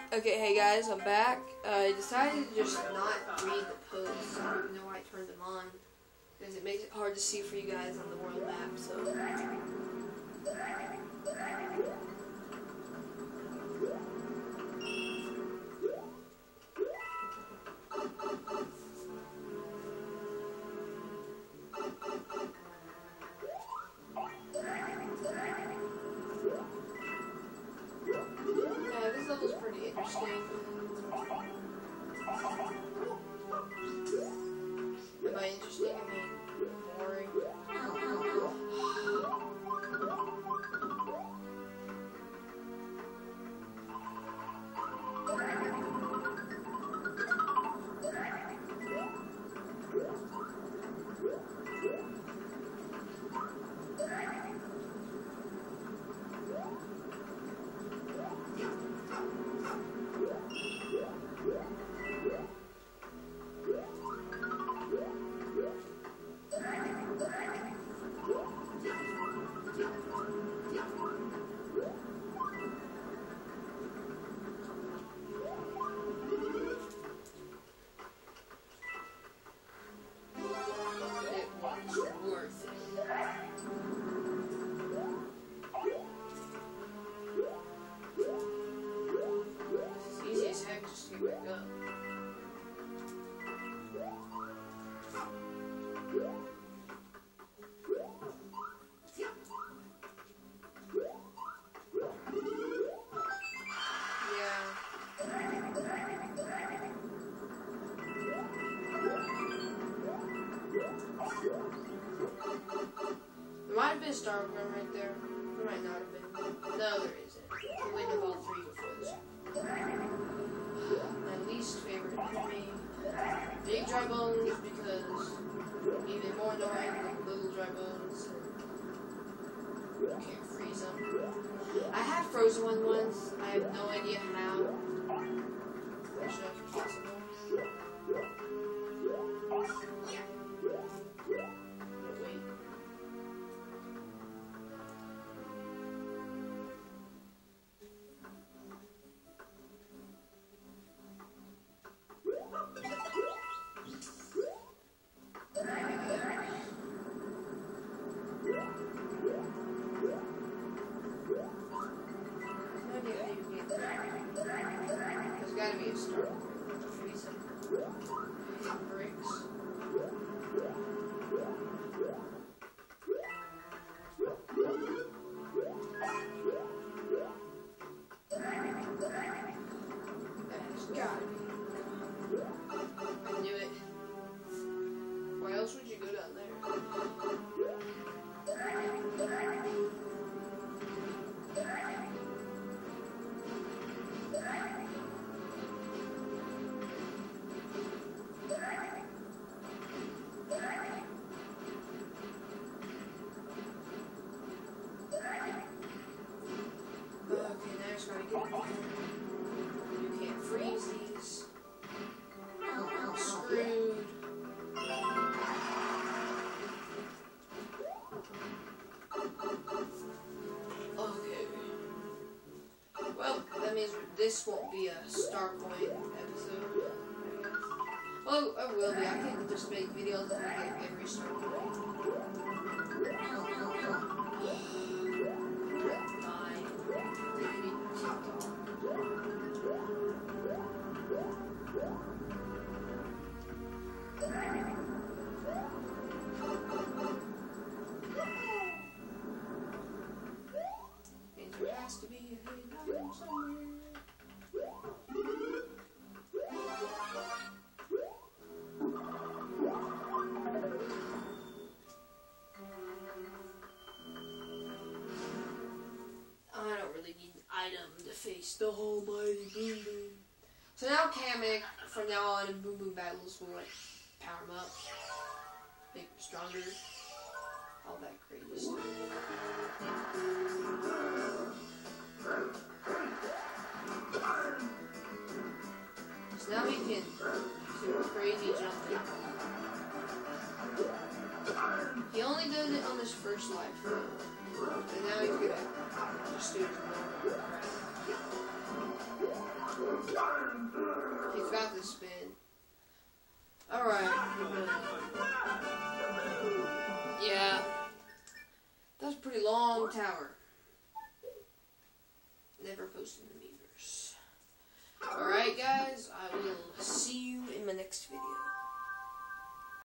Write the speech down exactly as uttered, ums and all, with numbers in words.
Okay, hey guys, I'm back. Uh, I decided to just not read the posts, even though I turned them on, because it makes it hard to see for you guys on the world map, so... Yeah, this level's pretty interesting. Am I interesting? I mean, boring. There might have been a star gun right there. There might not have been. No, there isn't. We wouldn't have all three before this. My least favorite enemy. Big dry bones, because even more annoying than little dry bones. You can't freeze them. I have frozen one once. I have no idea how. That's not possible. There's gotta be a star. Maybe some bricks. There's gotta be. I knew it. Why else would you go down there? You can't freeze these. I'm screwed. Okay. Well, that means this won't be a star point episode, I guess. Well, it will be. I can just make videos and I get every star point. And there has to be a hidden item somewhere. I don't really need an item to face the almighty Boom Boom. So now Kamek, from now on in Boom Boom battles, will like power him up, make him stronger, all that crazy stuff. So now he can do crazy jumping. He only does it on his first life, and now he's gonna just do his normal crap. He's about to spin. Alright. Yeah. That's a pretty long tower. Never posted to me.